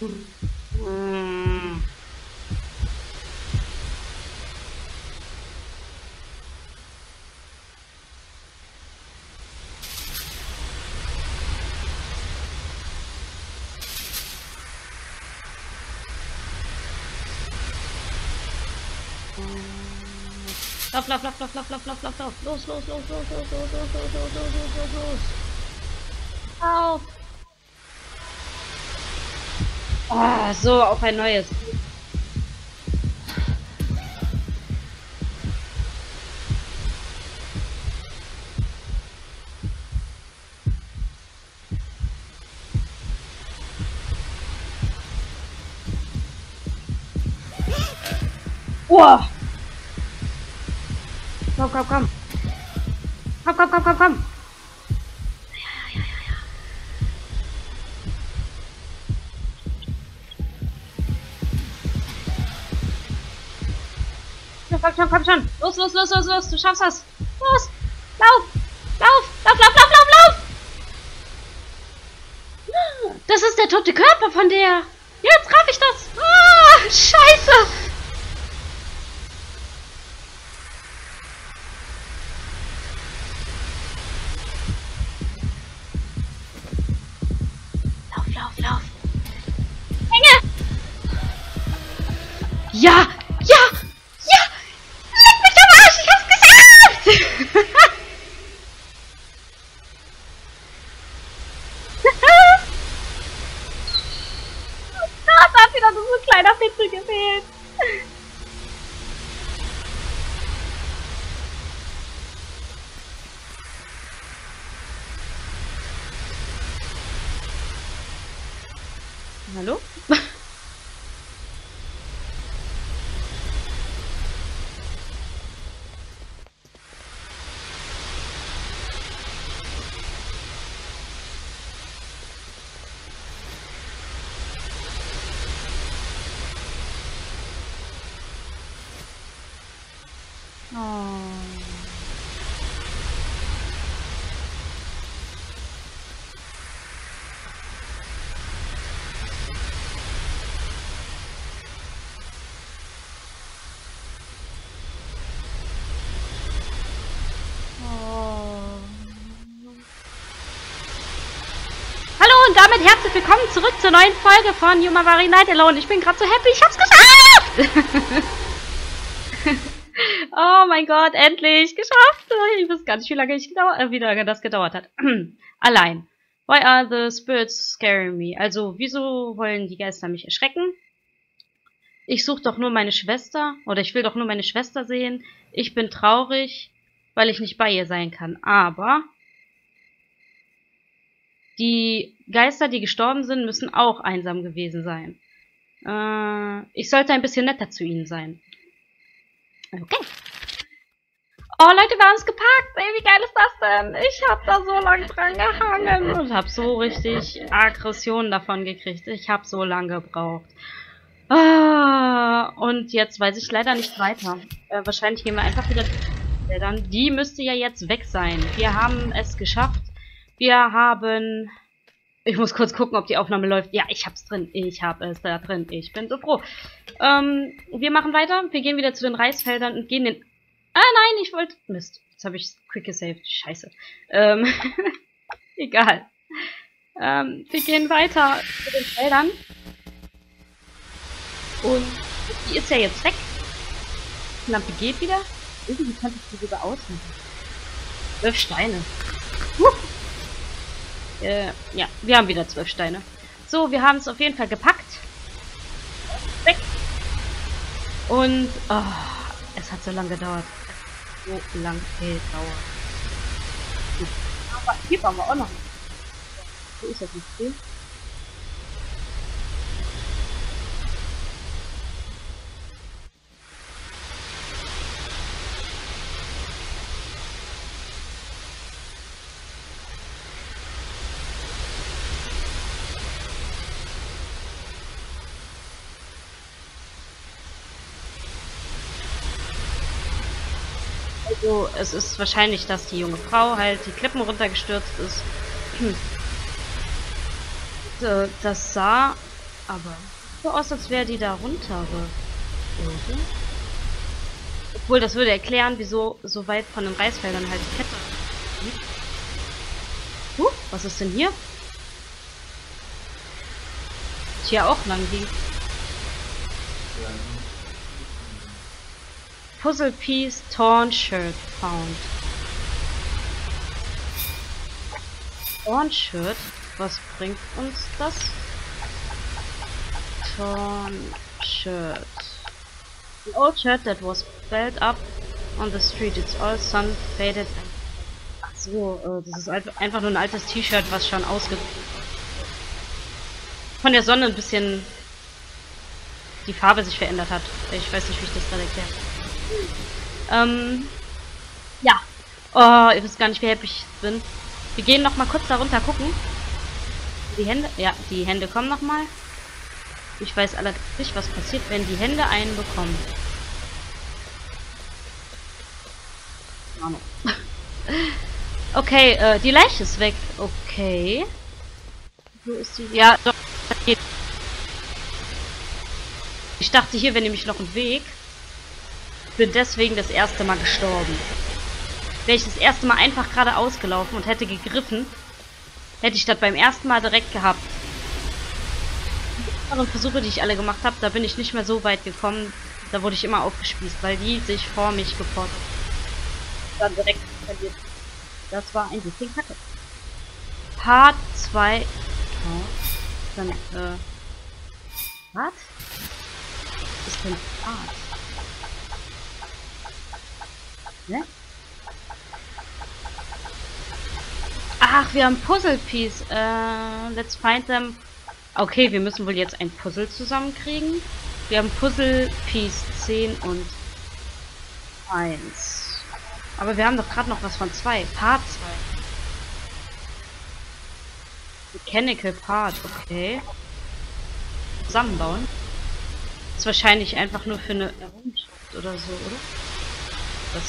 Hm. Lauf, lauf, lauf, lauf, lauf, lauf, lauf, lauf, lauf. Los, los, los, los, los, los, los, los, los, los, los, los, los. Auf! Ah, so, auf ein neues. Wow! Komm, komm, komm. Komm, komm, komm, komm, komm. Komm schon, komm schon. Los, los, los, los, los. Du schaffst das. Los. Lauf. Lauf. Lauf, lauf, lauf, lauf, lauf. Das ist der tote Körper von der. Jetzt raff ich das. Ah, scheiße. Lauf, lauf, lauf. Hänge. Ja. Ja. Ja. Leck mich am Arsch. Ich hab's geschafft. Da hat wieder so ein kleiner Fitzel gefehlt. Hallo? Oh. Hallo und damit herzlich willkommen zurück zur neuen Folge von Yumawari Night Alone. Ich bin gerade so happy, ich hab's geschafft! Oh mein Gott, endlich geschafft! Ich weiß gar nicht, wie lange das gedauert hat. Allein. Why are the spirits scaring me? Also, wieso wollen die Geister mich erschrecken? Ich suche doch nur meine Schwester, oder ich will doch nur meine Schwester sehen. Ich bin traurig, weil ich nicht bei ihr sein kann. Aber die Geister, die gestorben sind, müssen auch einsam gewesen sein. Ich sollte ein bisschen netter zu ihnen sein. Okay. Oh Leute, wir haben es gepackt. Ey, wie geil ist das denn? Ich habe da so lang dran gehangen und habe so richtig Aggressionen davon gekriegt. Ich habe so lange gebraucht. Und jetzt weiß ich leider nicht weiter. Wahrscheinlich gehen wir einfach wieder... Dann die müsste ja jetzt weg sein. Wir haben es geschafft. Wir haben... Ich muss kurz gucken, ob die Aufnahme läuft. Ja, ich hab's drin. Ich habe es da drin. Ich bin so froh. Wir machen weiter. Wir gehen wieder zu den Reisfeldern und gehen den... Ah, nein, ich wollte... Mist. Jetzt habe ich quick gesaved. Scheiße. Egal. Wir gehen weiter zu den Feldern. Und die ist ja jetzt weg. Die Lampe geht wieder. Irgendwie könnte ich die sogar ausmachen. 12 Steine. Ja, wir haben wieder 12 Steine. So, wir haben es auf jeden Fall gepackt. Weg. Und, oh, es hat so lange gedauert. So lange gedauert. Aber hier waren wir auch noch. Wo ist das nicht viel? Also, es ist wahrscheinlich, dass die junge Frau halt die Klippen runtergestürzt ist. Das sah Aber so aus, als wäre die da runter. Obwohl, das würde erklären, wieso so weit von den Reisfeldern halt die Kette liegt. Was ist denn hier? Hier auch lang ging. Puzzle Piece Torn Shirt found. Torn Shirt? Was bringt uns das? Torn Shirt. An old shirt that was belled up on the street. It's all sun faded. Ach so, das ist einfach nur ein altes T-Shirt, was schon von der Sonne ein bisschen die Farbe sich verändert hat. Ich weiß nicht, wie ich das gerade erkläre. Ja. Oh, ihr wisst gar nicht, wie happy ich bin. Wir gehen noch mal kurz da runter gucken. Die Hände, ja, die Hände kommen noch mal. Ich weiß allerdings nicht, was passiert, wenn die Hände einen bekommen. Okay, die Leiche ist weg. Okay. Wo ist die? Ja, doch. Ich dachte, hier wäre nämlich noch ein Weg. Bin deswegen das erste Mal gestorben. Wäre ich das erste Mal einfach geradeaus gelaufen und hätte gegriffen, hätte ich das beim ersten Mal direkt gehabt. Die anderen Versuche, die ich alle gemacht habe, da bin ich nicht mehr so weit gekommen. Da wurde ich immer aufgespießt, weil die sich vor mich geportet dann direkt verliert. Das war ein bisschen kacke. Part 2. Oh, dann, was? Was ist denn Part? Ne? Ach, wir haben Puzzle Piece. Let's find them. Okay, wir müssen wohl jetzt ein Puzzle zusammenkriegen. Wir haben Puzzle Piece 10 und 1. Aber wir haben doch gerade noch was von 2. Part 2. Mechanical Part, okay. Zusammenbauen. Ist wahrscheinlich einfach nur für eine Errungenschaft oder so, oder? Das.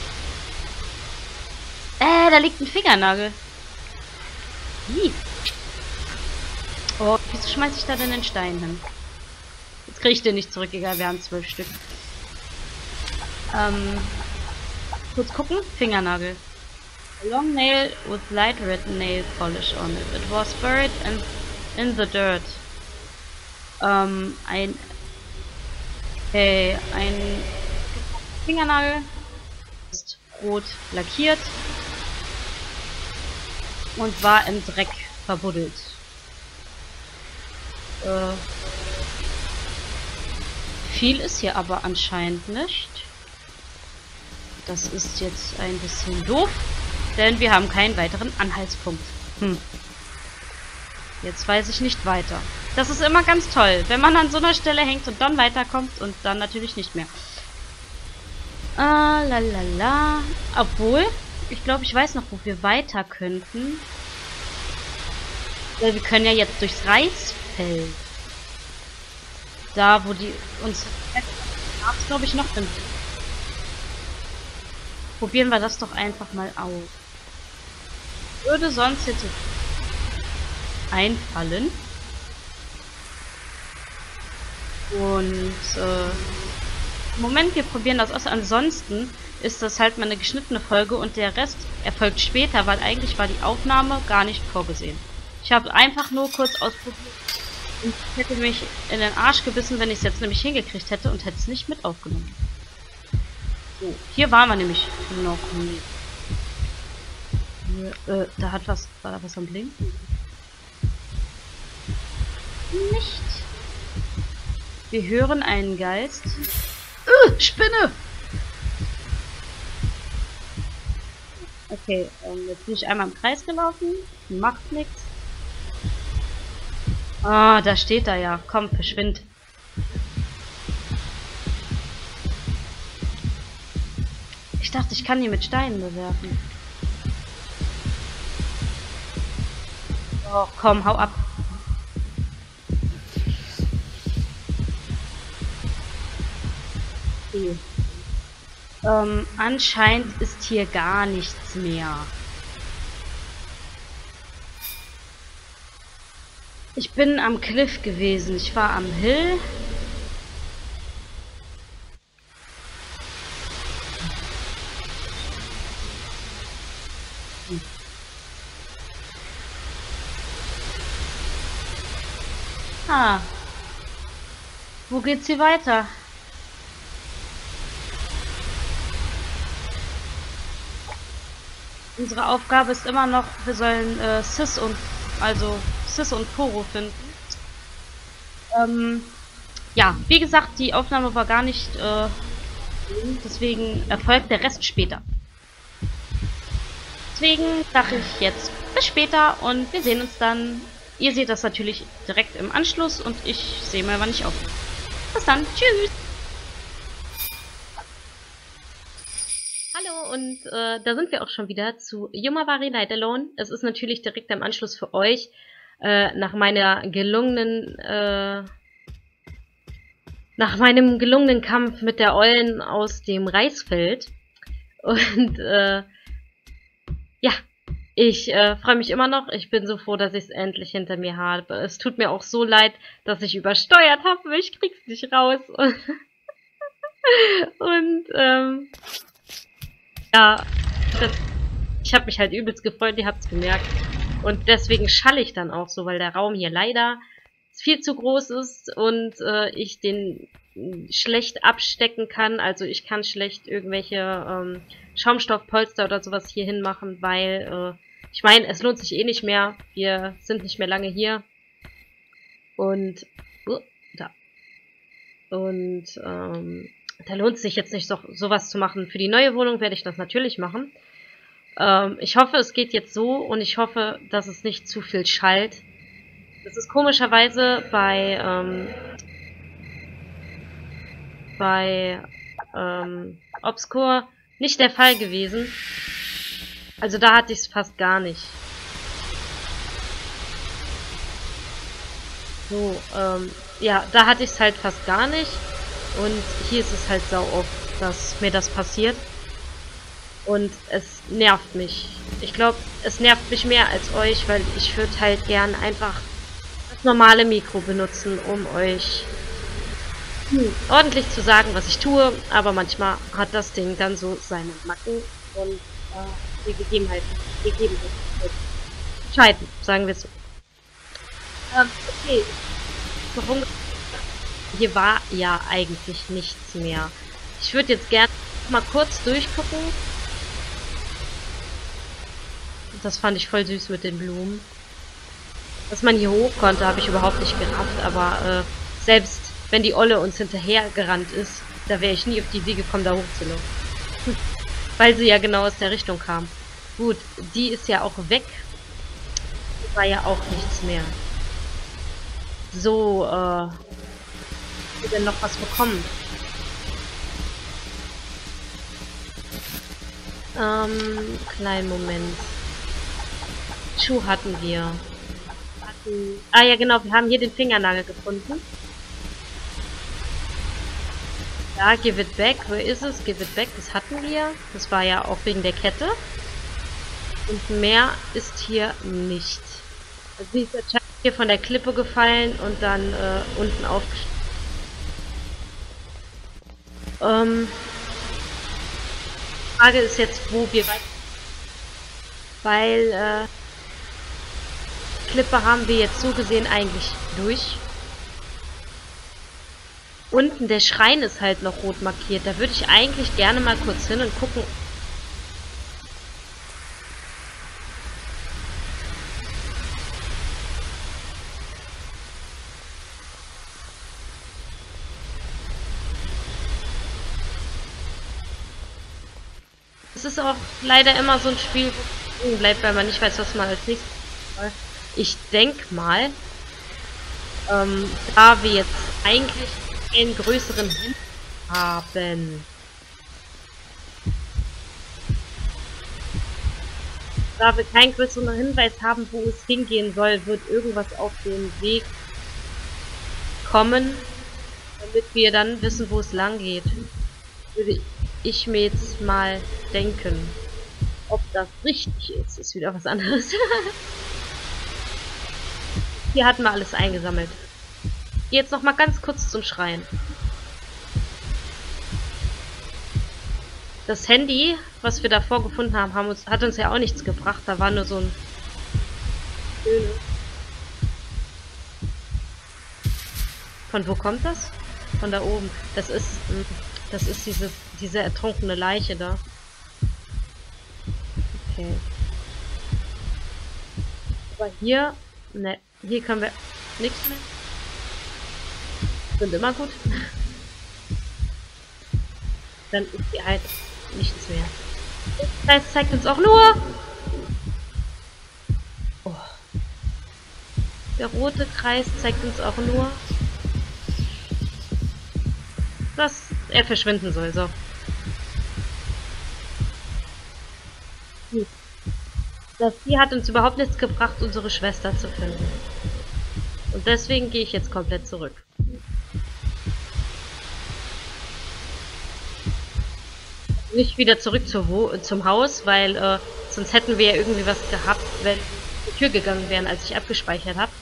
Da liegt ein Fingernagel. Wie? Oh, wieso schmeiße ich da denn den Stein hin? Jetzt kriege ich den nicht zurück, egal, wir haben 12 Stück. Kurz gucken. Fingernagel. A long nail with light red nail polish on it. It was buried in the dirt. Ein Fingernagel ist rot lackiert und war im Dreck verbuddelt. Viel ist hier aber anscheinend nicht. Das ist jetzt ein bisschen doof, denn wir haben keinen weiteren Anhaltspunkt. Jetzt weiß ich nicht weiter. Das ist immer ganz toll, wenn man an so einer Stelle hängt und dann weiterkommt und dann natürlich nicht mehr. Lalala. Obwohl, ich glaube, ich weiß noch, wo wir weiter könnten. Weil wir können ja jetzt durchs Reisfeld. Da, wo die uns... glaube ich, noch drin sind. Probieren wir das doch einfach mal aus. Würde sonst jetzt einfallen. Und Moment, wir probieren das aus. Ansonsten ist das halt mal eine geschnittene Folge und der Rest erfolgt später, weil eigentlich war die Aufnahme gar nicht vorgesehen. Ich habe einfach nur kurz ausprobiert und hätte mich in den Arsch gebissen, wenn ich es jetzt nämlich hingekriegt hätte und hätte es nicht mit aufgenommen. So, hier waren wir nämlich noch nie. Hier, da hat was, war da was am Blinken? Nicht. Wir hören einen Geist. Spinne! Okay, jetzt bin ich einmal im Kreis gelaufen. Macht nichts. Ah, da steht er ja. Komm, verschwind. Ich dachte, ich kann die mit Steinen bewerfen. Oh, komm, hau ab. Okay. Anscheinend ist hier gar nichts mehr. Ich bin am Cliff gewesen. Ich war am Hill. Ah. Wo geht's hier weiter? Unsere Aufgabe ist immer noch, wir sollen Sis und Poro finden. Ja, wie gesagt, die Aufnahme war gar nicht, deswegen erfolgt der Rest später. Deswegen sage ich jetzt bis später und wir sehen uns dann. Ihr seht das natürlich direkt im Anschluss und ich sehe mal, wann ich aufnehme. Bis dann, tschüss! Hallo und da sind wir auch schon wieder zu Yumawari Night Alone. Es ist natürlich direkt im Anschluss für euch nach meinem gelungenen Kampf mit der Eulen aus dem Reisfeld. Und ja, ich freue mich immer noch. Ich bin so froh, dass ich es endlich hinter mir habe. Es tut mir auch so leid, dass ich übersteuert habe, aber ich krieg's nicht raus. Und ja, ich habe mich halt übelst gefreut, ihr habt's gemerkt. Und deswegen schalle ich dann auch so, weil der Raum hier leider viel zu groß ist und ich den schlecht abstecken kann. Also ich kann schlecht irgendwelche Schaumstoffpolster oder sowas hier hinmachen, weil ich meine, es lohnt sich eh nicht mehr. Wir sind nicht mehr lange hier. Und da lohnt es sich jetzt nicht sowas zu machen. Für die neue Wohnung werde ich das natürlich machen. Ich hoffe, es geht jetzt so und ich hoffe, dass es nicht zu viel schallt. Das ist komischerweise bei Obscure nicht der Fall gewesen. Also da hatte ich es fast gar nicht. So, ja, da hatte ich es halt fast gar nicht. Und hier ist es halt sau oft, dass mir das passiert. Und es nervt mich. Ich glaube, es nervt mich mehr als euch, weil ich würde halt gern einfach das normale Mikro benutzen, um euch ordentlich zu sagen, was ich tue. Aber manchmal hat das Ding dann so seine Macken und die Gegebenheiten scheiden, sagen wir es so. Okay. Warum? Hier war ja eigentlich nichts mehr. Ich würde jetzt gerne mal kurz durchgucken. Das fand ich voll süß mit den Blumen. Dass man hier hoch konnte, habe ich überhaupt nicht gerafft. Aber selbst wenn die Olle uns hinterher gerannt ist, da wäre ich nie auf die Idee gekommen, da hochzulaufen. Weil sie ja genau aus der Richtung kam. Gut, die ist ja auch weg. War ja auch nichts mehr. So, wir denn noch was bekommen? Kleinen Moment. Schuh hatten wir. Ah ja genau, wir haben hier den Fingernagel gefunden. Ja, give it back. Wo ist es? Give it back. Das hatten wir. Das war ja auch wegen der Kette. Und mehr ist hier nicht. Also sie ist anscheinend hier von der Klippe gefallen und dann unten aufgestiegen. Die Frage ist jetzt, wo wir weiter. Weil Klippe haben wir jetzt so gesehen eigentlich durch. Unten der Schrein ist halt noch rot markiert. Da würde ich eigentlich gerne mal kurz hin und gucken. Es ist auch leider immer so ein Spiel, wo man bleibt, weil man nicht weiß, was man als nächstes macht. Ich denke mal, da wir jetzt eigentlich einen größeren Hin haben. Da wir keinen größeren Hinweis haben, wo es hingehen soll, wird irgendwas auf den Weg kommen, damit wir dann wissen, wo es lang geht. Würde ich mir jetzt mal denken. Ob das richtig ist, ist wieder was anderes. Hier hatten wir alles eingesammelt. Jetzt noch mal ganz kurz zum Schrein. Das Handy, was wir davor gefunden haben, hat uns ja auch nichts gebracht. Da war nur so ein... Von wo kommt das? Von da oben. Das ist diese ertrunkene Leiche da. Okay. Aber hier... Ne, hier können wir nichts mehr. Sind immer gut. Dann ist hier halt nichts mehr. Das zeigt uns auch nur... Oh. Der rote Kreis zeigt uns auch nur... dass er verschwinden soll. So. Das hier hat uns überhaupt nichts gebracht, unsere Schwester zu finden. Und deswegen gehe ich jetzt komplett zurück. Nicht wieder zurück zum Haus, weil sonst hätten wir ja irgendwie was gehabt, wenn die Tür gegangen wären, als ich abgespeichert habe.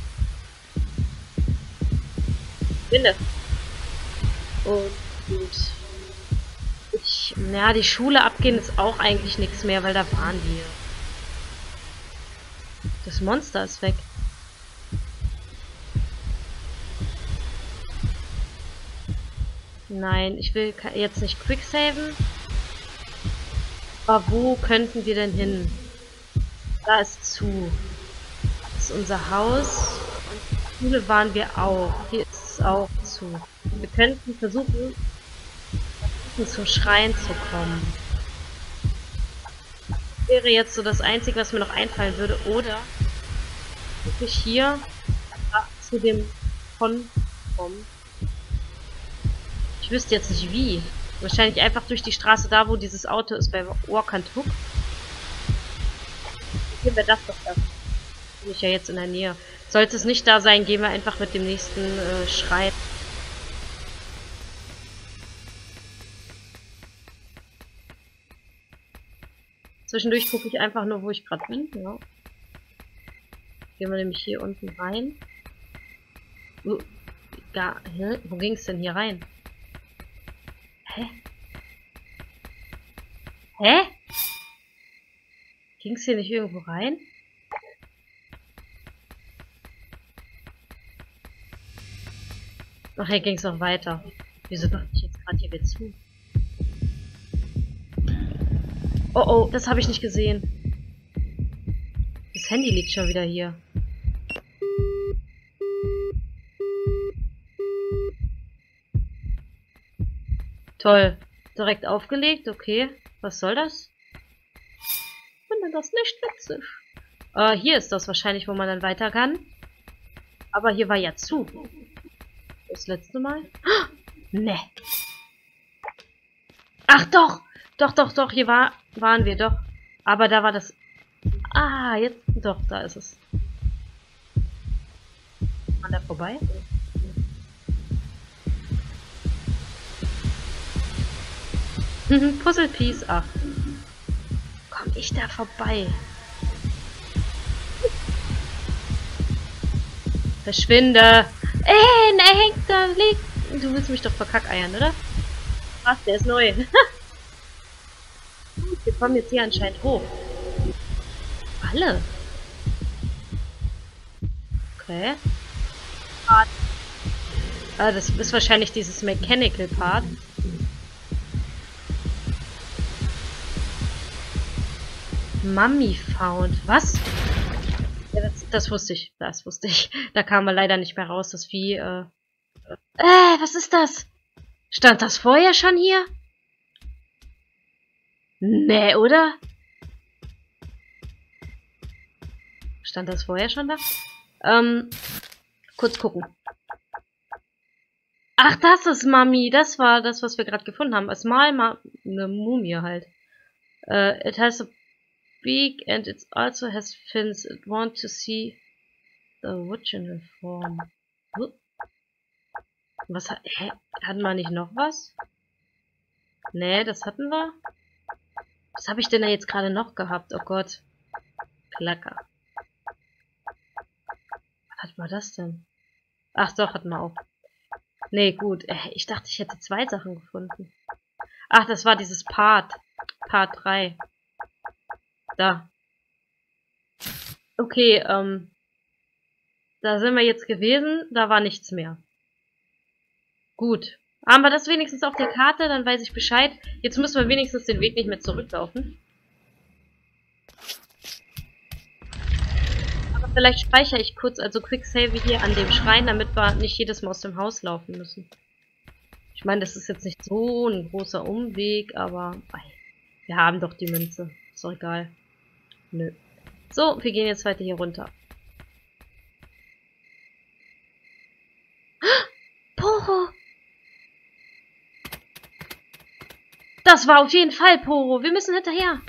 Finde. Und naja, die Schule abgehen ist auch eigentlich nichts mehr, weil da waren wir. Das Monster ist weg. Nein, ich will jetzt nicht quicksaven. Aber wo könnten wir denn hin? Da ist zu. Das ist unser Haus. Und in der Schule waren wir auch. Hier ist es auch zu. Wir könnten versuchen, zum Schrein zu kommen. Das wäre jetzt so das Einzige, was mir noch einfallen würde. Oder wirklich hier zu dem kommen. Ich wüsste jetzt nicht wie. Wahrscheinlich einfach durch die Straße da, wo dieses Auto ist, bei Walk and Hook. Gehen wir das doch da. Bin ich ja jetzt in der Nähe. Sollte es nicht da sein, gehen wir einfach mit dem nächsten Schrein. Zwischendurch gucke ich einfach nur, wo ich gerade bin. Ja. Gehen wir nämlich hier unten rein. Wo ging es denn hier rein? Hä? Hä? Ging es hier nicht irgendwo rein? Ach, hier ging es noch weiter. Wieso dachte ich jetzt gerade hier wieder zu? Oh oh, das habe ich nicht gesehen. Das Handy liegt schon wieder hier. Toll. Direkt aufgelegt, okay. Was soll das? Ich finde das nicht witzig. Hier ist das wahrscheinlich, wo man dann weiter kann. Aber hier war ja zu. Das letzte Mal? Ne. Ach doch! Doch, hier waren wir doch. Aber da war das... Ah, jetzt... Doch, da ist es. Kann man da vorbei? Puzzlepiece. Ach. Komm ich da vorbei? Verschwinde! Er hängt da, liegt. Du willst mich doch verkackeiern, oder? Was, der ist neu. Wir kommen jetzt hier anscheinend hoch. Alle? Okay. Das ist wahrscheinlich dieses Mechanical Part. Mummy found. Was? Ja, das wusste ich. Das wusste ich. Da kam er leider nicht mehr raus. Das Vieh, was ist das? Stand das vorher schon hier? Nee, oder? Stand das vorher schon da? Kurz gucken. Ach, das ist Mummy. Das war das, was wir gerade gefunden haben. Es mal eine Mumie halt. It has a beak and it also has fins. It want to see the original form. Was hatten wir nicht noch was? Nee, das hatten wir. Was habe ich denn da jetzt gerade noch gehabt? Oh Gott. Klacker. Was war das denn? Ach doch, hatten wir auch. Nee, gut. Ich dachte, ich hätte 2 Sachen gefunden. Ach, das war dieses Part. Part 3. Da. Okay, da sind wir jetzt gewesen. Da war nichts mehr. Gut. Haben wir das wenigstens auf der Karte, dann weiß ich Bescheid. Jetzt müssen wir wenigstens den Weg nicht mehr zurücklaufen. Aber vielleicht speichere ich kurz, also Quicksave hier an dem Schrein, damit wir nicht jedes Mal aus dem Haus laufen müssen. Ich meine, das ist jetzt nicht so ein großer Umweg, aber wir haben doch die Münze. Ist doch egal. Nö. So, wir gehen jetzt weiter hier runter. Poro! Das war auf jeden Fall Poro. Wir müssen hinterher.